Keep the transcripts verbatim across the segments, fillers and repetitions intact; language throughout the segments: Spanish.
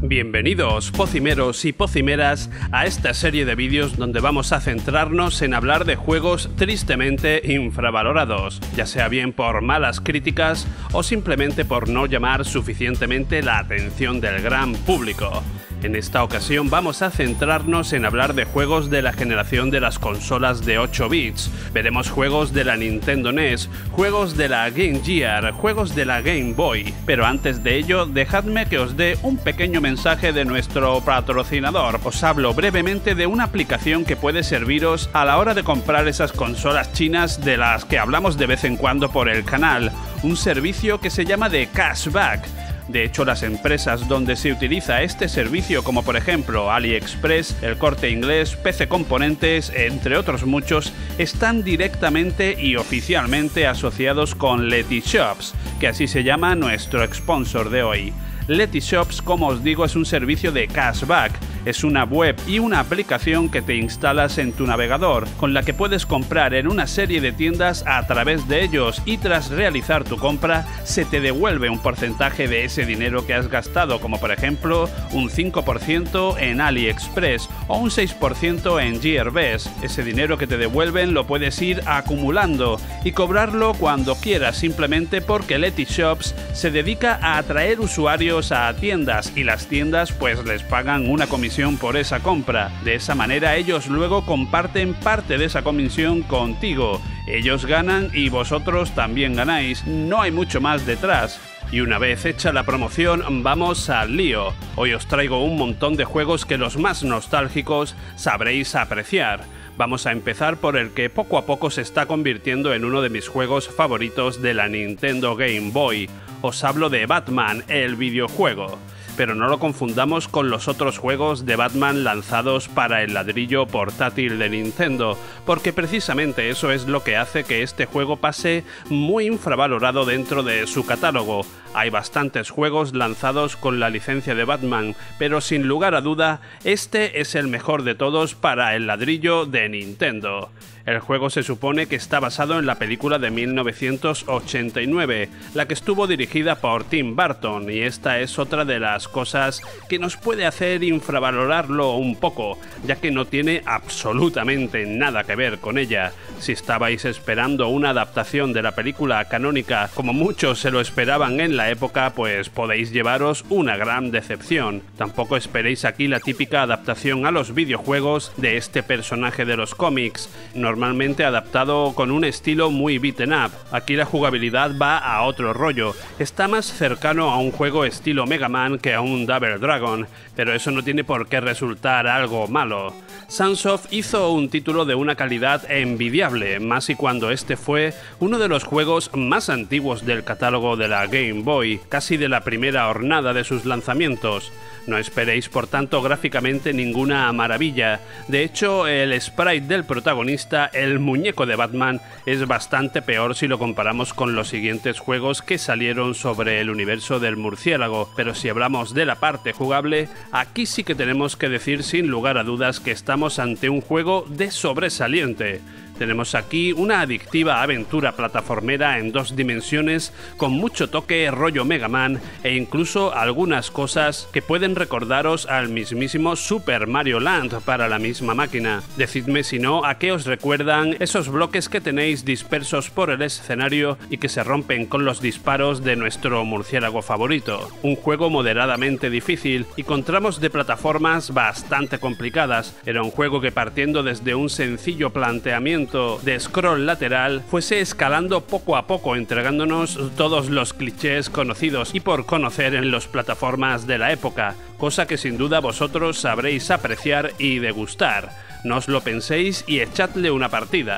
Bienvenidos, pocimeros y pocimeras, a esta serie de vídeos donde vamos a centrarnos en hablar de juegos tristemente infravalorados, ya sea bien por malas críticas o simplemente por no llamar suficientemente la atención del gran público. En esta ocasión vamos a centrarnos en hablar de juegos de la generación de las consolas de ocho bits. Veremos juegos de la Nintendo N E S, juegos de la Game Gear, juegos de la Game Boy. Pero antes de ello, dejadme que os dé un pequeño mensaje de nuestro patrocinador. Os hablo brevemente de una aplicación que puede serviros a la hora de comprar esas consolas chinas de las que hablamos de vez en cuando por el canal. Un servicio que se llama de Cashback. De hecho, las empresas donde se utiliza este servicio, como por ejemplo AliExpress, El Corte Inglés, P C Componentes, entre otros muchos, están directamente y oficialmente asociados con Letyshops, que así se llama nuestro sponsor de hoy. Letyshops, como os digo, es un servicio de cashback. Es una web y una aplicación que te instalas en tu navegador, con la que puedes comprar en una serie de tiendas a través de ellos, y tras realizar tu compra se te devuelve un porcentaje de ese dinero que has gastado, como por ejemplo un cinco por ciento en AliExpress o un seis por ciento en Gearbest. Ese dinero que te devuelven lo puedes ir acumulando y cobrarlo cuando quieras, simplemente porque Letyshops se dedica a atraer usuarios a tiendas y las tiendas pues les pagan una comisión por esa compra. De esa manera ellos luego comparten parte de esa comisión contigo. Ellos ganan y vosotros también ganáis. No hay mucho más detrás. Y una vez hecha la promoción, vamos al lío. Hoy os traigo un montón de juegos que los más nostálgicos sabréis apreciar. Vamos a empezar por el que poco a poco se está convirtiendo en uno de mis juegos favoritos de la Nintendo Game Boy. Os hablo de Batman, el videojuego. Pero no lo confundamos con los otros juegos de Batman lanzados para el ladrillo portátil de Nintendo, porque precisamente eso es lo que hace que este juego pase muy infravalorado dentro de su catálogo. Hay bastantes juegos lanzados con la licencia de Batman, pero sin lugar a duda, este es el mejor de todos para el ladrillo de Nintendo. El juego se supone que está basado en la película de mil novecientos ochenta y nueve, la que estuvo dirigida por Tim Burton, y esta es otra de las cosas que nos puede hacer infravalorarlo un poco, ya que no tiene absolutamente nada que ver con ella. Si estabais esperando una adaptación de la película canónica, como muchos se lo esperaban en la época, pues podéis llevaros una gran decepción. Tampoco esperéis aquí la típica adaptación a los videojuegos de este personaje de los cómics, normalmente adaptado con un estilo muy beaten up. Aquí la jugabilidad va a otro rollo, está más cercano a un juego estilo Mega Man que a un Double Dragon, pero eso no tiene por qué resultar algo malo. Sunsoft hizo un título de una calidad envidiable, más y cuando este fue uno de los juegos más antiguos del catálogo de la Game Boy, casi de la primera hornada de sus lanzamientos. No esperéis por tanto gráficamente ninguna maravilla. De hecho, el sprite del protagonista, el muñeco de Batman, es bastante peor si lo comparamos con los siguientes juegos que salieron sobre el universo del murciélago. Pero si hablamos de la parte jugable, aquí sí que tenemos que decir sin lugar a dudas que estamos ante un juego de sobresaliente. Tenemos aquí una adictiva aventura plataformera en dos dimensiones con mucho toque rollo Mega Man e incluso algunas cosas que pueden recordaros al mismísimo Super Mario Land para la misma máquina. Decidme si no a qué os recuerdan esos bloques que tenéis dispersos por el escenario y que se rompen con los disparos de nuestro murciélago favorito. Un juego moderadamente difícil y con tramos de plataformas bastante complicadas. Era un juego que, partiendo desde un sencillo planteamiento de scroll lateral, fuese escalando poco a poco, entregándonos todos los clichés conocidos y por conocer en las plataformas de la época, cosa que sin duda vosotros sabréis apreciar y degustar. No os lo penséis y echadle una partida.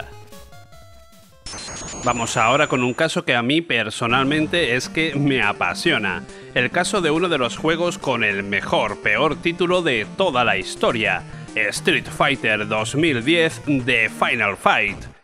Vamos ahora con un caso que a mí personalmente es que me apasiona. El caso de uno de los juegos con el mejor, peor título de toda la historia. Street Fighter dos mil diez The Final Fight.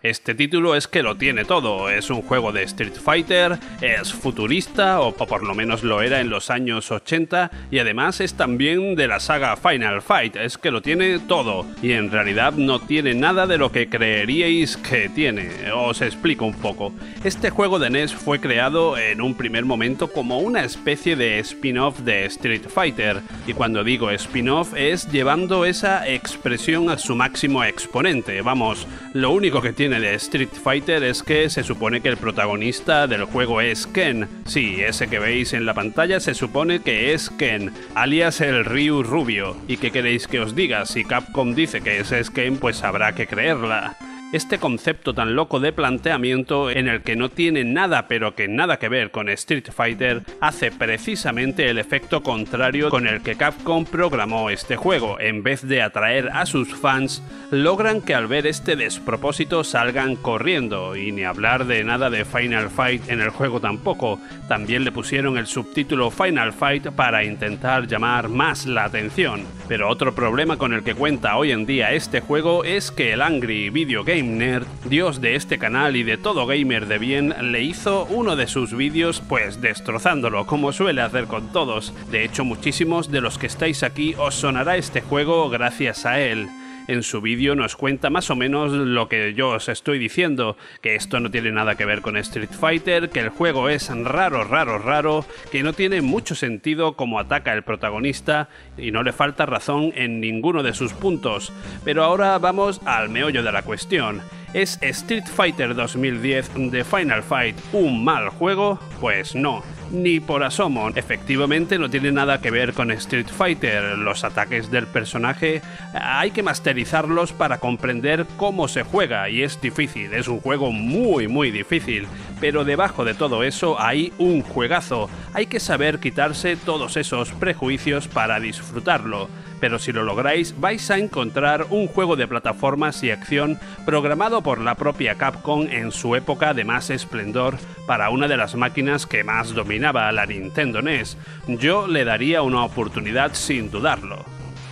Este título es que lo tiene todo, es un juego de Street Fighter, es futurista, o por lo menos lo era en los años ochenta, y además es también de la saga Final Fight, es que lo tiene todo, y en realidad no tiene nada de lo que creeríais que tiene. Os explico un poco. Este juego de N E S fue creado en un primer momento como una especie de spin-off de Street Fighter, y cuando digo spin-off es llevando esa expresión a su máximo exponente. Vamos, lo único que tiene de Street Fighter es que se supone que el protagonista del juego es Ken. Sí, ese que veis en la pantalla se supone que es Ken, alias el Ryu rubio. ¿Y qué queréis que os diga? Si Capcom dice que ese es Ken, pues habrá que creerla. Este concepto tan loco de planteamiento, en el que no tiene nada pero que nada que ver con Street Fighter, hace precisamente el efecto contrario con el que Capcom programó este juego. En vez de atraer a sus fans, logran que al ver este despropósito salgan corriendo, y ni hablar de nada de Final Fight en el juego tampoco. También le pusieron el subtítulo Final Fight para intentar llamar más la atención. Pero otro problema con el que cuenta hoy en día este juego es que el Angry Video Game Nerd, dios de este canal y de todo gamer de bien, le hizo uno de sus vídeos pues destrozándolo, como suele hacer con todos. De hecho, muchísimos de los que estáis aquí os sonará este juego gracias a él. En su vídeo nos cuenta más o menos lo que yo os estoy diciendo, que esto no tiene nada que ver con Street Fighter, que el juego es raro, raro, raro, que no tiene mucho sentido cómo ataca el protagonista y no le falta razón en ninguno de sus puntos. Pero ahora vamos al meollo de la cuestión. ¿Es Street Fighter dos mil diez de Final Fight un mal juego? Pues no, ni por asomo. Efectivamente no tiene nada que ver con Street Fighter. Los ataques del personaje hay que masterizarlos para comprender cómo se juega, y es difícil, es un juego muy muy difícil. Pero debajo de todo eso hay un juegazo. Hay que saber quitarse todos esos prejuicios para disfrutarlo. Pero si lo lográis, vais a encontrar un juego de plataformas y acción programado por la propia Capcom en su época de más esplendor para una de las máquinas que más dominaba, la Nintendo N E S. Yo le daría una oportunidad sin dudarlo.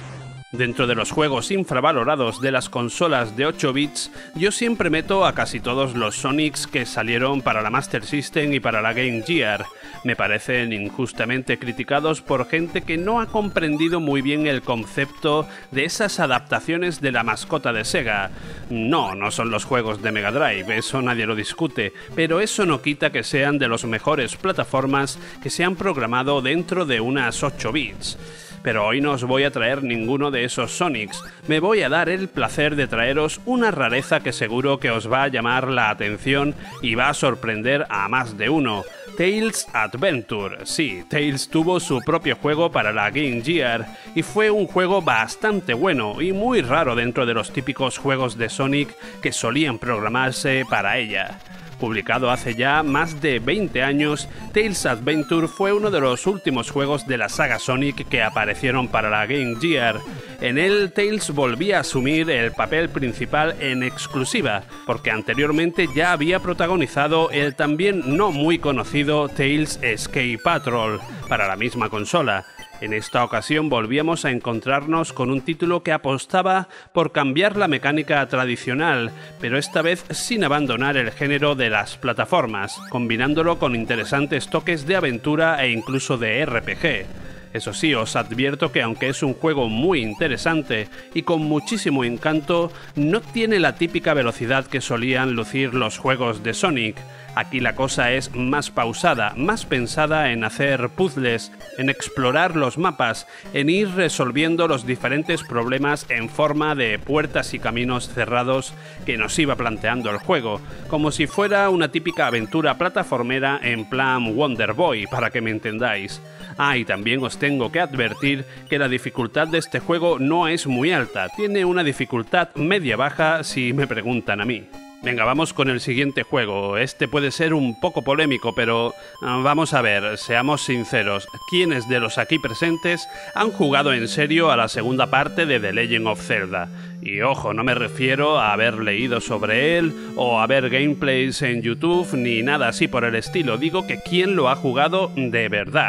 Dentro de los juegos infravalorados de las consolas de ocho bits, yo siempre meto a casi todos los Sonics que salieron para la Master System y para la Game Gear. Me parecen injustamente criticados por gente que no ha comprendido muy bien el concepto de esas adaptaciones de la mascota de Sega. No, no son los juegos de Mega Drive, eso nadie lo discute, pero eso no quita que sean de los mejores plataformas que se han programado dentro de unas ocho bits. Pero hoy no os voy a traer ninguno de esos Sonics, me voy a dar el placer de traeros una rareza que seguro que os va a llamar la atención y va a sorprender a más de uno. Tails Adventure. Sí, Tails tuvo su propio juego para la Game Gear y fue un juego bastante bueno y muy raro dentro de los típicos juegos de Sonic que solían programarse para ella. Publicado hace ya más de veinte años, Tails Adventure fue uno de los últimos juegos de la saga Sonic que aparecieron para la Game Gear. En él, Tails volvía a asumir el papel principal en exclusiva, porque anteriormente ya había protagonizado el también no muy conocido Tails Escape Patrol para la misma consola. En esta ocasión volvíamos a encontrarnos con un título que apostaba por cambiar la mecánica tradicional, pero esta vez sin abandonar el género de las plataformas, combinándolo con interesantes toques de aventura e incluso de R P G. Eso sí, os advierto que aunque es un juego muy interesante y con muchísimo encanto, no tiene la típica velocidad que solían lucir los juegos de Sonic. Aquí la cosa es más pausada, más pensada en hacer puzzles, en explorar los mapas, en ir resolviendo los diferentes problemas en forma de puertas y caminos cerrados que nos iba planteando el juego, como si fuera una típica aventura plataformera en plan Wonder Boy, para que me entendáis. Ah, y también os tengo que advertir que la dificultad de este juego no es muy alta, tiene una dificultad media-baja si me preguntan a mí. Venga, vamos con el siguiente juego. Este puede ser un poco polémico, pero uh, vamos a ver, seamos sinceros. ¿Quiénes de los aquí presentes han jugado en serio a la segunda parte de The Legend of Zelda? Y ojo, no me refiero a haber leído sobre él o a ver gameplays en YouTube ni nada así por el estilo. Digo que quién lo ha jugado de verdad.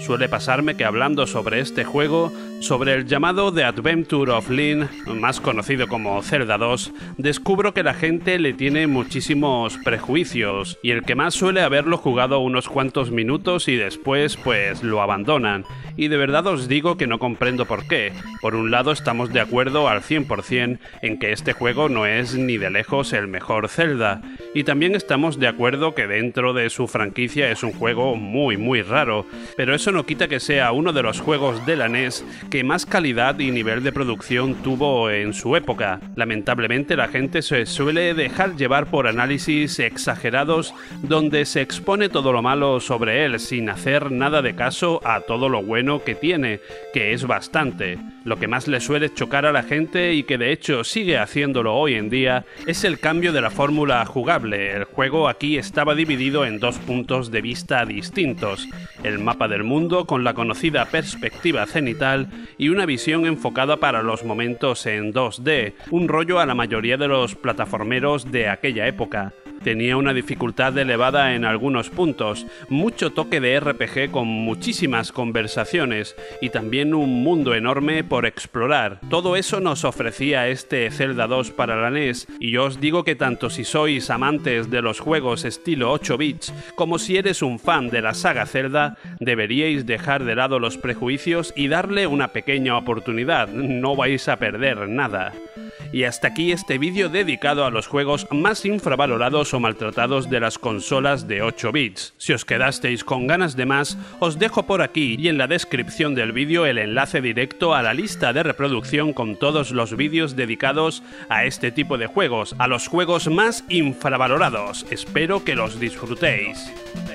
Suele pasarme que hablando sobre este juego, sobre el llamado The Adventure of Link, más conocido como Zelda dos, descubro que la gente le tiene muchísimos prejuicios, y el que más suele haberlo jugado unos cuantos minutos y después pues lo abandonan. Y de verdad os digo que no comprendo por qué. Por un lado estamos de acuerdo al cien por cien en que este juego no es ni de lejos el mejor Zelda, y también estamos de acuerdo que dentro de su franquicia es un juego muy muy raro, pero eso no quita que sea uno de los juegos de la N E S que más calidad y nivel de producción tuvo en su época. Lamentablemente la gente se suele dejar llevar por análisis exagerados donde se expone todo lo malo sobre él sin hacer nada de caso a todo lo bueno que tiene, que es bastante. Lo que más le suele chocar a la gente, y que de hecho sigue haciéndolo hoy en día, es el cambio de la fórmula jugable. El juego aquí estaba dividido en dos puntos de vista distintos: el mapa del mundo con la conocida perspectiva cenital y una visión enfocada para los momentos en dos D, un rollo a la mayoría de los plataformeros de aquella época. Tenía una dificultad elevada en algunos puntos, mucho toque de R P G con muchísimas conversaciones y también un mundo enorme por explorar. Todo eso nos ofrecía este Zelda dos para la N E S, y yo os digo que tanto si sois amantes de los juegos estilo ocho bits como si eres un fan de la saga Zelda, deberíais dejar de lado los prejuicios y darle una pequeña oportunidad. No vais a perder nada. Y hasta aquí este vídeo dedicado a los juegos más infravalorados o maltratados de las consolas de ocho bits. Si os quedasteis con ganas de más, os dejo por aquí y en la descripción del vídeo el enlace directo a la lista de reproducción con todos los vídeos dedicados a este tipo de juegos, a los juegos más infravalorados. Espero que los disfrutéis.